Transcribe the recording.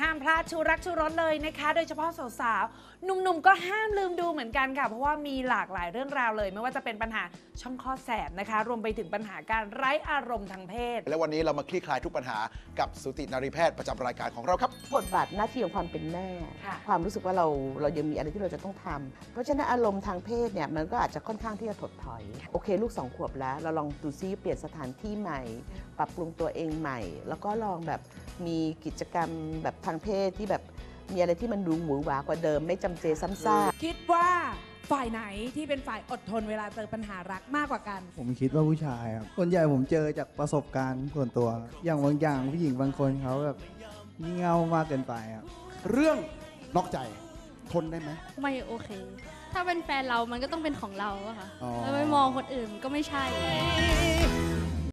ห้ามพลาดชูรักชูรสเลยนะคะโดยเฉพาะสาวๆหนุ่มๆก็ห้ามลืมดูเหมือนกันค่ะเพราะว่ามีหลากหลายเรื่องราวเลยไม่ว่าจะเป็นปัญหาช่องคลอดแสบนะคะรวมไปถึงปัญหาการไร้อารมณ์ทางเพศและวันนี้เรามาคลี่คลายทุกปัญหากับสูตินรีแพทย์ประจำรายการของเราครับบทบาทหน้าที่ของความเป็นแม่ความรู้สึกว่าเรายังมีอะไรที่เราจะต้องทำเพราะฉะนั้นอารมณ์ทางเพศเนี่ยมันก็อาจจะค่อนข้างที่จะถดถอยโอเคลูก2 ขวบแล้วเราลองดูซิเปลี่ยนสถานที่ใหม่ปรับปรุงตัวเองใหม่แล้วก็ลองแบบมีกิจกรรมแบบทางเพศที่แบบมีอะไรที่มันดูหวือหวากว่าเดิมไม่จำเจซ้ำซากคิดว่าฝ่ายไหนที่เป็นฝ่ายอดทนเวลาเจอปัญหารักมากกว่ากันผมคิดว่าผู้ชายครับส่วนใหญ่ผมเจอจากประสบการณ์ส่วนตัวอย่างบางอย่างผู้หญิงบางคนเขาแบบงี่เง่ามากเกินไปครับเรื่องนอกใจทนได้ไหมไม่โอเคถ้าเป็นแฟนเรามันก็ต้องเป็นของเราอะค่ะแล้วไปมองคนอื่นก็ไม่ใช่